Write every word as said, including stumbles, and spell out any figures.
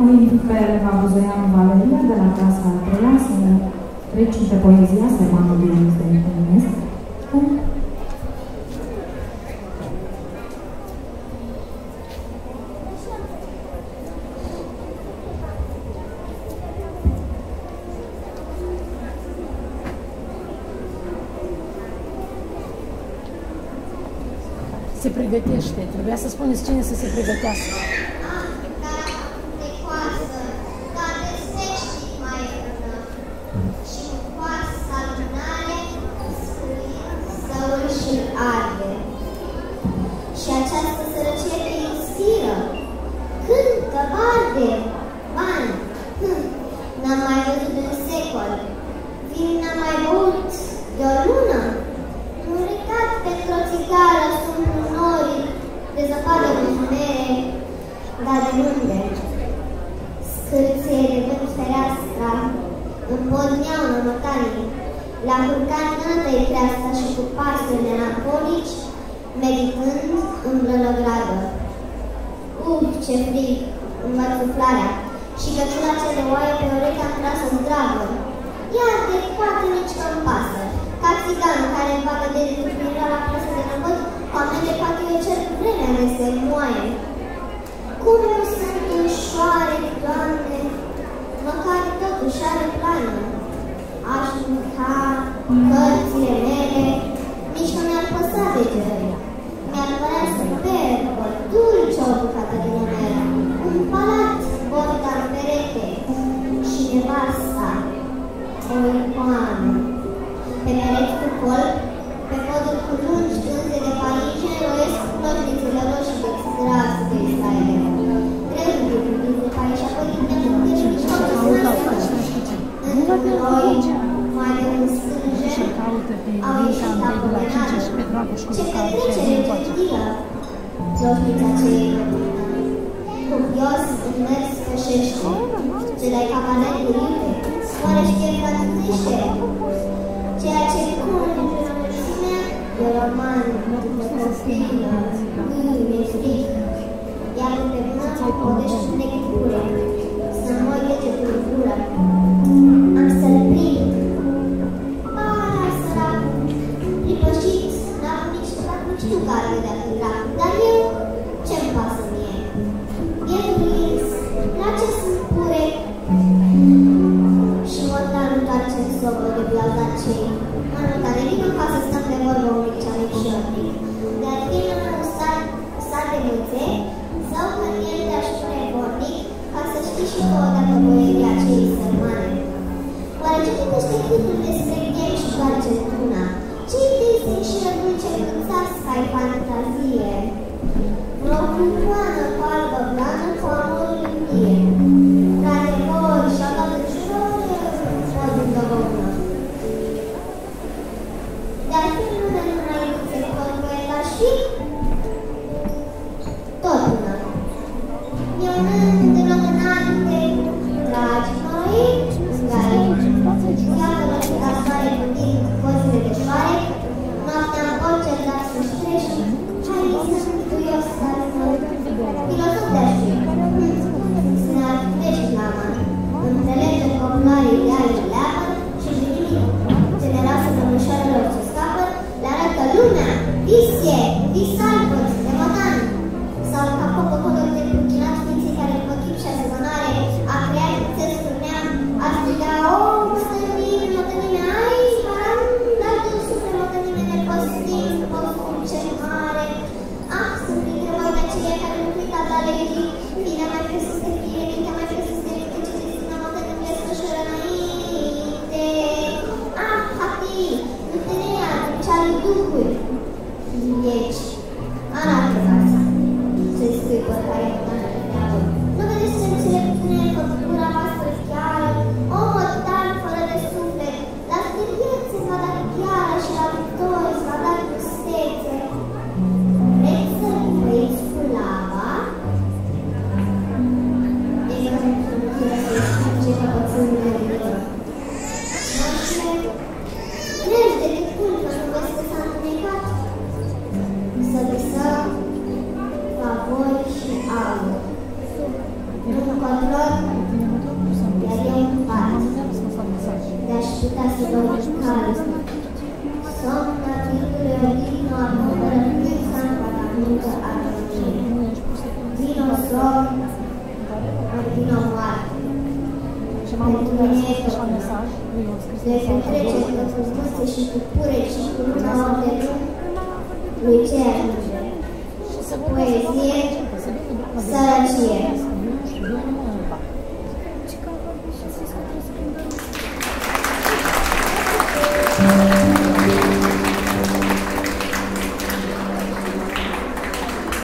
O invit pe Eleva Buzoianu Valeria de la clasa a treia să recite poezia Sermanul Ionis de Nicăinescu. Se pregătește. Trebuia să spuneți cine să se pregătească. Și această sărăcie te inspiră. Cântă, arde, bani. Hm. N-am mai văzut de un secol. Vin n-am mai băut de o lună. Muricat pentru o țigară sunt nori de zăpadă mulțumere, dar de unde? Scârțe de vânt fereastra, împodneau nămătanii, la hurcan nătă-i creasta și cu pasuri menacolici, meditând umblă la gradă. Uf, ce frig, învăț suflarea, și căciula ce de oaie pe ureche am tras-o zdravă. Iar de poate nici că îmi pasă, ca țiganul care îmi bagă degetul prin rala plasă de năbăt, cu amende poate eu cer vremea de se moaie. Cum eu sunt ușoare, Doamne, măcar totuși are plană. Aș mânca cărțile mele, nici nu mi-ar păsa degetele. Mi-ar părea superbă, dulce o bucată din umere, un palat borda în perete și nevasta, o icoană. Pe pereți cu colp, pe poduri cu lungi dânze de palige, roiesc cloșnițele roșii de extras de Israel. Rândul cu dânze de palige, apoi din pentru și mici copii într-un noi, mai de un stânge, au ieșit la promenadă. Ce petrecere gentilă! Cloșnița ce e mătină. Cupios în mers cășește, ce dai cabanet cu iute, oare știe frățătește? Ceea ce curge prin mulțimea e roman, de copilă, mi-e frică. Iar pe mână podești un echipure, să-mi moi degetul în gură. Am să-l prind. Para, săracul, pripășit, n-am nici trac, nu știu care de atât dracu, dar eu, ce-mi pasă mie? Bietul ins, la ce sunt pure? Și măcar nu întoarce în sobă de blazat cei. Mă nu tare, vin în casă, stăm de vorbă un mic ce-am și orbic. De-ar fi numai un sat de mâțe, sau când el te-aș pune vorbic, ca să știi și tu odată poezia aceei sărmane. Oare ce gândește gândul despre ghem și doarce într-una? Ce-i destin și rădulce câțască ai fantazie? Vreo culpoană cu albă blană cu amorul în vie. Frate voi și-au dat în jurul, o dândă bună. Dar fi lume nu mai se pot poeta și tot una. Eu mândră înainte, dragi noi, care iată-mă și la soare gândind cozile de șoare, noaptea în orice dar să-și trești, hai să-mi duios, dar să flori, iar eu un pat. De-aș putea să vă cale. Somn nativule, odino, amore, fixa, paramuncă, armonie. Vino somn, ori vino moarte. Pentru mine e tot. De petrece cu frumuțe și cu pureci și cu luna ori de luni, lui ce ajunge? Poezie, sărăcie.